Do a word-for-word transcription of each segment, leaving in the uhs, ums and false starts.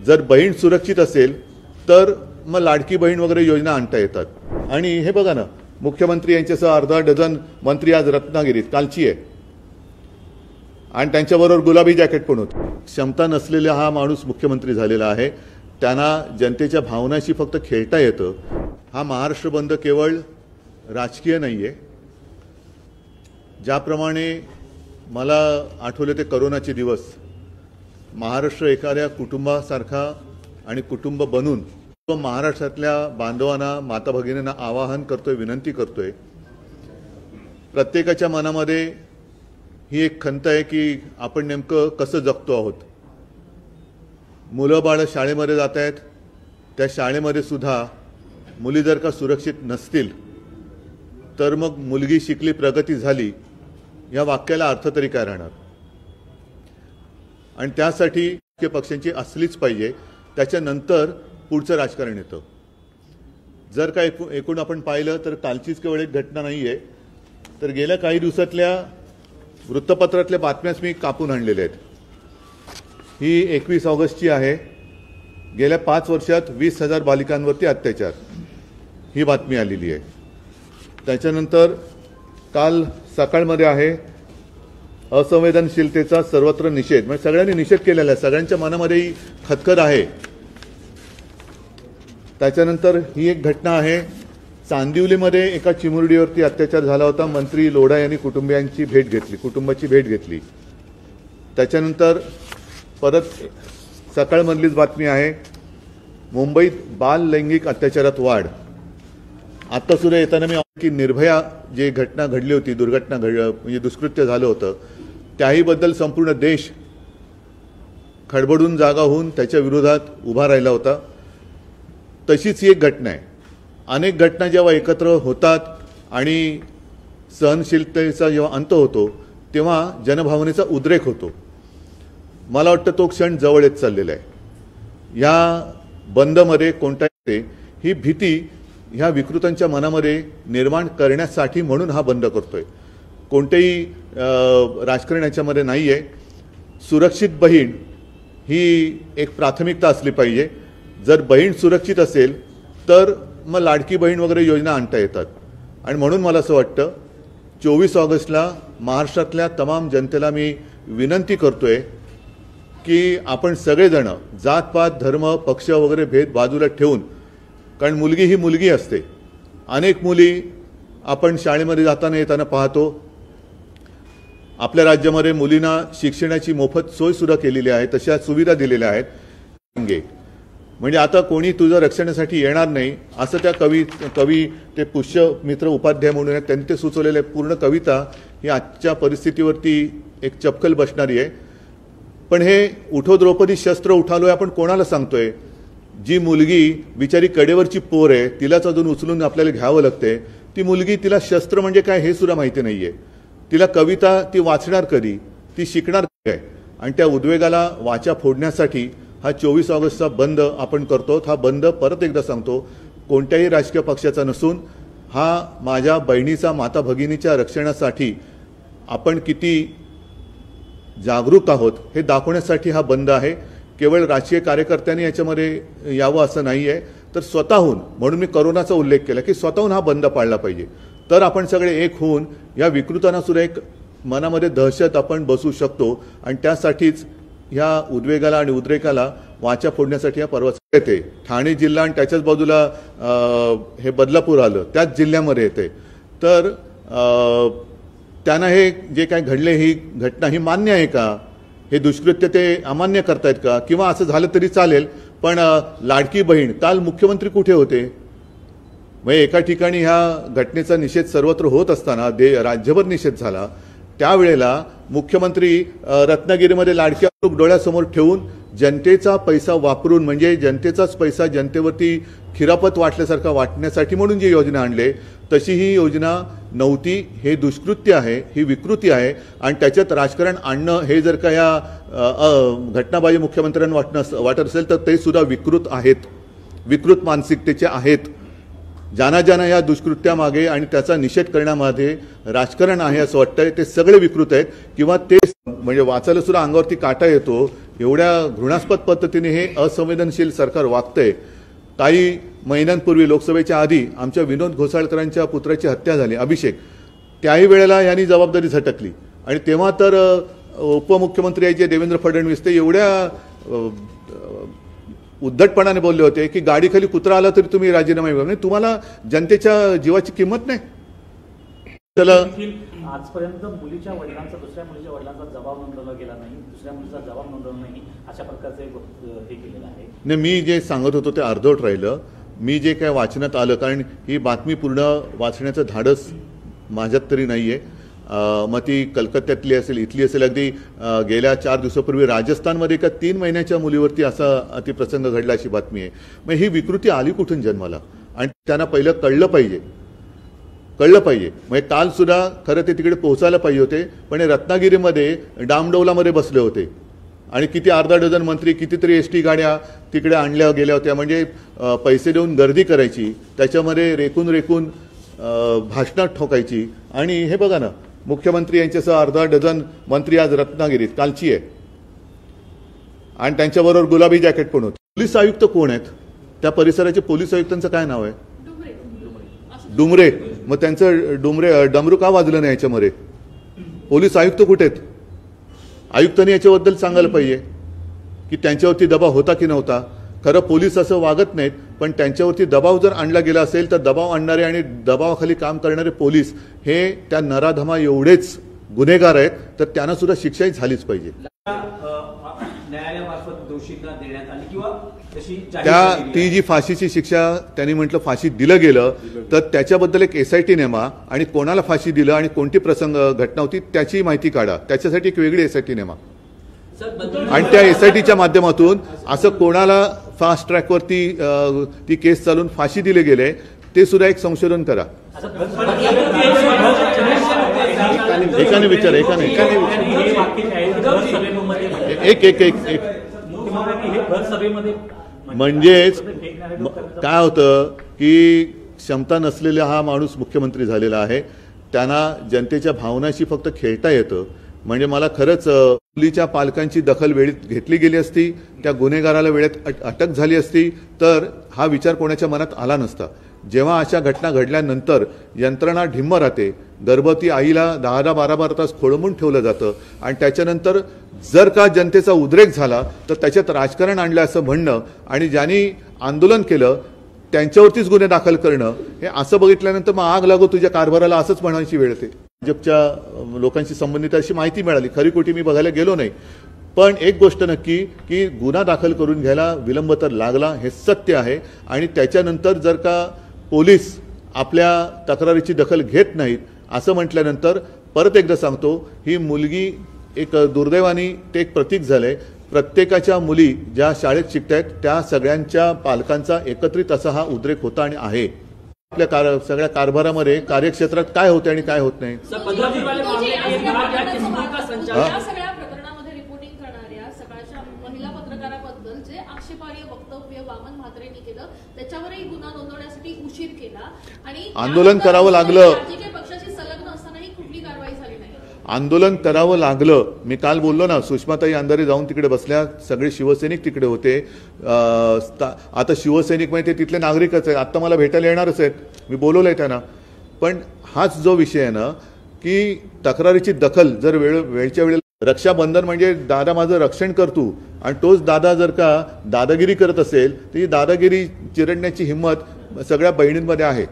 जर बहीण सुरक्षित असेल तर मग लाडकी बहीण वगैरे योजना आणता येतात। आणि हे बघा ना, मुख्यमंत्री यांच्यासह अर्धा डझन मंत्री आज रत्नागिरीत, कालची आहे, आणि त्यांच्याबरोबर गुलाबी जॅकेट पण होतं। क्षमता नसलेला हा माणूस मुख्यमंत्री झालेला आहे, त्यांना जनतेच्या भावनाशी फक्त खेळता येतं। हा महाराष्ट्र बंद केवळ राजकीय नाही आहे। ज्याप्रमाणे मला आठवले ते करोनाचे दिवस, महाराष्ट्र एखाद्या कुटुंबासारखा आणि कुटुंब बनून तो महाराष्ट्रातल्या बांधवांना, माता भगिनींना आवाहन करतोय, विनंती करतोय। प्रत्येकाच्या मनामध्ये ही एक खंत आहे की आपण नेमकं कसं जगतो आहोत। मुलं बाळं शाळेमध्ये जात आहेत, त्या शाळेमध्ये सुद्धा मुली जर का सुरक्षित नसतील तर मग मुलगी शिकली, प्रगती झाली या वाक्याला अर्थ तरी काय राहणार। आणि त्यासाठी पक्षांची असलीच पाहिजे, त्याच्यानंतर पुढचं राजकारण येतं। जर का एकूण आपण पाहिलं तर कालचीच केवळ एक घटना नाही आहे, तर गेल्या काही दिवसातल्या वृत्तपत्रातल्या बातम्याच मी कापून आणलेल्या आहेत। ही एकवीस ऑगस्टची आहे। गेल्या पाच वर्षात वीस हजार बालिकांवरती अत्याचार, ही बातमी आलेली आहे। त्याच्यानंतर काल सकाळमध्ये आहे असंवेदनशीलतेचा सर्वत्र निषेध, म्हणजे सगळ्यांनी निषेध केलेला आहे, सगळ्यांच्या मनामध्ये खदखद आहे। त्याच्यानंतर ही एक घटना आहे, चांदिवलीमध्ये एका चिमुरडीवरती अत्याचार झाला होता। मंत्री लोढा यांनी कुटुंबियांची भेट घेतली, कुटुंबाची भेट घेतली। त्याच्यानंतर परत सकाळमधलीच बातमी आहे, मुंबईत बाल लैंगिक अत्याचारात वाढ। आता सुद्धा येताना मी की निर्भया जी घटना घडली होती, दुर्घटना घड म्हणजे दुष्कृत्य झालं होतं, त्याहीबद्दल संपूर्ण देश खडबडून जागा होऊन त्याच्या विरोधात उभा राहिला होता। तशीच ही एक घटना आहे। अनेक घटना जेव्हा एकत्र होतात आणि सहनशीलतेचा जेव्हा अंत होतो तेव्हा जनभावनेचा उद्रेक होतो। मला वाटतं तो क्षण जवळ येत चाललेला आहे। या बंदमध्ये कोणत्याही ही भीती ह्या विकृतांच्या मनामध्ये निर्माण करण्यासाठी म्हणून हा बंद करतोय, कोणतेही राजकारण याच्यामध्ये नाही आहे। सुरक्षित बहीण ही एक प्राथमिकता असली पाहिजे। जर बहीण सुरक्षित असेल तर मग लाडकी बहीण वगैरे योजना आणता येतात। आणि म्हणून मला असं वाटतं चोवीस ऑगस्टला महाराष्ट्रातल्या तमाम जनतेला मी विनंती करतोय की आपण सगळेजण जातपात, धर्म, पक्ष वगैरे भेद बाजूला ठेवून, कारण मुलगी ही मुलगी असते। अनेक मुली आपण शाळेमध्ये जाताना येताना पाहतो। आपल्या राज्यामध्ये मुलींना शिक्षणाची मोफत सोय सुद्धा केलेली आहे, तशा सुविधा दिलेल्या आहेत। म्हणजे आता कोणी तुझं रक्षणासाठी येणार नाही असं त्या कवी कवी ते पुष्यमित्र उपाध्याय म्हणून आहेत, त्यांनी ते सुचवलेले पूर्ण कविता ही आजच्या परिस्थितीवरती एक चपकल बसणारी आहे। पण हे उठो द्रौपदी शस्त्र उठालोय आपण कोणाला सांगतोय? जी मुलगी बिचारी कडेवरची पोर आहे, तिलाच अजून उचलून आपल्याला घ्यावं लागते। ती मुलगी, तिला शस्त्र म्हणजे काय हे सुद्धा माहिती नाहीये। तिला कविता ती वाचणार कधी, ती शिकणार काय? आणि त्या उद्वेगाला वाचा फोडण्यासाठी हा चोवीस ऑगस्टचा बंद आपण करतो। हा बंद परत एकदा सांगतो कोणत्याही राजकीय पक्षाचा नसून हा माझ्या बहिणीचा, माता भगिनीच्या रक्षणासाठी आपण किती जागरूक आहोत हे दाखवण्यासाठी हा बंद आहे। केवळ राजकीय कार्यकर्त्यांनी याच्यामध्ये यावं असं नाही आहे, तर स्वतःहून, म्हणून मी करोनाचा उल्लेख केला की स्वतःहून हा बंद पाळला पाहिजे। तर आपण सगळे एक होऊन या विकृतांना सुद्धा एक मनामध्ये दहशत आपण बसू शकतो। आणि त्यासाठीच ह्या उद्वेगाला आणि उद्रेकाला वाचा फोडण्यासाठी हा पर्व येते। ठाणे जिल्हा आणि त्याच्याच बाजूला हे बदलापूर आलं, त्याच जिल्ह्यामध्ये येते। तर त्यांना हे जे काय घडले, ही घटना ही मान्य आहे का? हे दुष्कृत्य ते अमान्य करतायत का? किंवा असं झालं तरी चालेल, पण लाडकी बहीण, काल मुख्यमंत्री कुठे होते? म्हणजे एका ठिकाणी ह्या घटनेचा निषेध सर्वत्र होत असताना दे राज्यभर निषेध झाला, त्यावेळेला मुख्यमंत्री रत्नागिरीमध्ये लाडक्या डोळ्यासमोर ठेवून जनतेचा पैसा वापरून, म्हणजे जनतेचाच पैसा जनतेवरती खिरापत वाटल्यासारखा वाटण्यासाठी म्हणून जी योजना आणले तशी ही योजना नव्हती। हे दुष्कृत्य आहे, ही विकृती आहे। आणि त्याच्यात राजकारण आणणं हे जर का या घटनाबाजी मुख्यमंत्र्यांना वाटणं वाटत असेल तर ते सुद्धा विकृत आहेत, विकृत मानसिकतेचे आहेत। ज्यांना ज्यांना या दुष्कृत्यामागे आणि त्याचा निषेध करण्यामध्ये राजकारण आहे असं वाटतंय ते सगळे विकृत आहेत, किंवा ते म्हणजे वाचायला सुद्धा अंगावरती काटा येतो एवढ्या घृणास्पद पद्धतीने हे असंवेदनशील सरकार वागतंय. काही महिन्यांपूर्वी लोकसभेच्या आधी आमच्या विनोद घोसाळकरांच्या पुत्राची हत्या झाली, अभिषेक. त्याही वेळेला यांनी जबाबदारी झटकली आणि तेव्हा तर उपमुख्यमंत्री जे देवेंद्र फडणवीस ते एवढ्या उद्धटपणाने बोलले होते की गाडीखाली कुत्रा आला तरी तुम्ही राजीनामा द्या. म्हणजे तुम्हाला जनतेच्या जीवाची किंमत नाही. त्याला आजपर्यंत मुलीच्या वडिलांचा दुसऱ्या मुलीच्या वडिलांचा जबाब नोंदवला गेला नाही, दुसऱ्या मुलीचा जबाब नोंदवला नाही, अशा प्रकारचं हे केलेलं आहे. नाही, मी जे सांगत होतो ते अर्धवट राहिलं. मी जे काय वाचण्यात आलं, कारण ही बातमी पूर्ण वाचण्याचं धाडस माझ्यात तरी नाही आहे. मग ती कलकत्त्यातली असेल, इथली असेल. अगदी गेल्या चार दिवसापूर्वी राजस्थानमध्ये एका तीन महिन्याच्या मुलीवरती असा अतिप्रसंग घडला अशी बातमी आहे. मग ही विकृती आली कुठून जन्माला, आणि त्यांना पहिलं कळलं पाहिजे कळलं पाहिजे म्हणजे काल सुद्धा खरं ते तिकडे पोहोचायला पाहिजे होते, पण हे रत्नागिरीमध्ये डामडौलामध्ये बसले होते आणि किती अर्धा डझन मंत्री, कितीतरी एस टी गाड्या तिकडे आणल्या गेल्या होत्या. म्हणजे पैसे देऊन गर्दी करायची, त्याच्यामध्ये रेकून रेकून भाषणात ठोकायची. आणि हे बघा ना, मुख्यमंत्री यांच्यासह अर्धा डझन मंत्री आज रत्नागिरीत, कालची आहे. आणि त्यांच्याबरोबर गुलाबी जॅकेट पण होते. पोलीस आयुक्त कोण आहेत? त्या परिसराचे पोलीस आयुक्तांचं काय नाव आहे? डुमरे. मग त्यांचं डुमरे डमरू का वाजलं नाही याच्यामध्ये? पोलीस आयुक्त कुठे आहेत? आयुक्तांनी याच्याबद्दल सांगायला पाहिजे की त्यांच्यावरती दबाव होता की नव्हता. खरं पोलीस असं वागत नाहीत, पण त्यांच्यावरती दबाव जर आणला गेला असेल तर दबाव आणणारे आणि दबावाखाली काम करणारे पोलीस हे त्या नराधमा एवढेच गुन्हेगार आहेत, तर त्यांना सुद्धा शिक्षाही झालीच पाहिजे. त्या ती जी फाशीची शिक्षा त्यांनी म्हटलं फाशी दिलं गेलं, तर त्याच्याबद्दल एक एसआयटी नेमा आणि कोणाला फाशी दिलं आणि कोणती प्रसंग घटना होती त्याची माहिती काढा. त्याच्यासाठी एक वेगळी एसआयटी नेमा आणि त्या एसआयटीच्या माध्यमातून असं कोणाला फास्ट ट्रॅकवरती ती केस चालून फाशी दिले गेले ते सुद्धा एक संशोधन करा. एकाने विचार एकाने एक एक एक एक म्हणजेच काय होतं की क्षमता नसलेला हा माणूस मुख्यमंत्री झालेला आहे. त्यांना जनतेच्या भावनाशी फक्त खेळता येतं. म्हणजे मला खरंच मुलीच्या पालकांची दखल वेळेत घेतली गेली असती, त्या गुन्हेगाराला वेळेत अटक झाली असती, तर हा विचार कोणाच्या मनात आला नसता. जेव्हा अशा घटना घडल्यानंतर यंत्रणा ढिम्म राहते. गर्भवती आईला दहा दहा बारा बारा तास खोळंबून ठेवलं जातं आणि त्याच्यानंतर जर का जनतेचा उद्रेक झाला तर त्याच्यात राजकारण आणलं असं म्हणणं आणि ज्यांनी आंदोलन केलं त्यांच्यावरतीच गुन्हे दाखल करणं, हे असं बघितल्यानंतर मग आग लागो तुझ्या कारभाराला असंच म्हणायची वेळ येते. भाजपच्या लोकांशी संबंधित अशी माहिती मिळाली. खरी खोटी मी बघायला गेलो नाही, पण एक गोष्ट नक्की की गुन्हा दाखल करून घ्यायला विलंब तर लागला, हे सत्य आहे. आणि त्याच्यानंतर जर का पोलीस आपल्या तक्रारीची दखल घेत नाहीत असं म्हटल्यानंतर परत एकदा सांगतो, ही मुलगी एक दुर्दैवानी ते एक प्रतीक झालंय. प्रत्येकाच्या मुली ज्या शाळेत शिकतायत त्या सगळ्यांच्या पालकांचा एकत्रित असा हा उद्रेक होता आणि आहे. आपल्या कार सगळ्या कारभारामध्ये कार्यक्षेत्रात काय होते आणि काय होत नाही. महिला पत्रकाराबद्दल जे आक्षेपार्ह वक्तव्य वामन म्हात्रेंनी केलं त्याच्यावरही गुन्हा नोंदवण्यासाठी उशीर केला आणि आंदोलन करावं लागलं. राजकीय पक्षाशी संलग्न असतानाही कुठली कारवाई झाली नाही. आंदोलन करावं लागलं. मी काल बोललो ना, सुषमाताई अंधारे जाऊन तिकडे बसल्या, सगळे शिवसैनिक तिकडे होते. आता शिवसैनिक म्हणजे ते तिथले नागरिकच आहेत, आता मला भेटायला येणारच आहेत, मी बोलवलंय त्यांना. पण हाच जो विषय आहे ना की तक्रारीची दखल जर वेळ वेळच्या वेळेला, रक्षाबंधन म्हणजे दादा माझं रक्षण करतो आणि तोच दादा जर का दादागिरी करत असेल तर ही दादागिरी चिरडण्याची हिंमत सगळ्या बहिणींमध्ये आहे.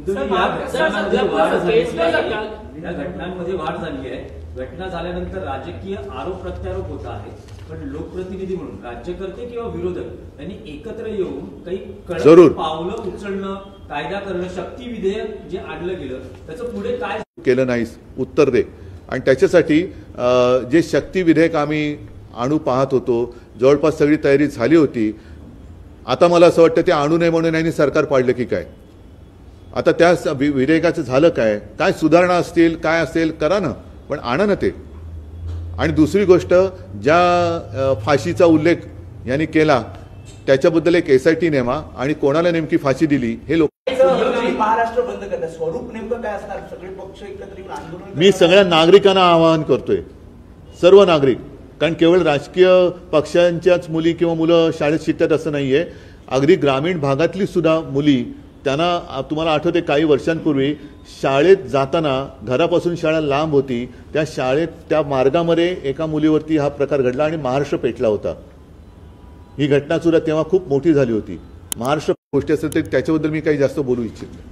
या घटनांमध्ये वाढ झाली आहे. घटना झाल्यानंतर राजकीय आरोप प्रत्यारोप होत आहे, पण लोकप्रतिनिधी म्हणून राज्यकर्ते किंवा विरोधक यांनी एकत्र येऊन काही कडक पावलं उचलणं, कायदा करणं, शक्ती विधेयक जे आणलं गेलं त्याचं पुढे काय केलं नाहीस उत्तर दे. आणि त्याच्यासाठी जे शक्ती विधेयक आम्ही आणू पाहत होतो, जवळपास सगळी तयारी झाली होती. आता मला असं वाटतं ते आणू नये म्हणून यांनी सरकार पाडलं की काय. आता त्या विधेयकाचं झालं काय, काय सुधारणा असतील काय असेल करा ना, पण आणा ना ते. आणि दुसरी गोष्ट, ज्या फाशीचा उल्लेख यांनी केला त्याच्याबद्दल एक एसआयटी नेमा आणि कोणाला नेमकी फाशी दिली हे लोक. महाराष्ट्र बंद करतात, स्वरूप नेमकं काय असणार? सगळे पक्ष एकत्र येऊन आंदोलन. मी सगळ्या नागरिकांना आवाहन करतोय, सर्व नागरिक, कारण केवळ राजकीय पक्षांच्याच मुली किंवा मुलं शाळेत शिकतात असं नाही आहे. अगदी ग्रामीण भागातली सुद्धा मुली, त्यांना तुम्हाला आठवते काही वर्षांपूर्वी शाळेत जाताना, घरापासून शाळा लांब होती, त्या शाळेत त्या मार्गामध्ये एका मुलीवरती हा प्रकार घडला आणि महाराष्ट्र पेटला होता. ही घटना सुद्धा तेव्हा खूप मोठी झाली होती. महाराष्ट्र गोष्टी असेल तर त्याच्याबद्दल मी काही जास्त बोलू इच्छित नाही.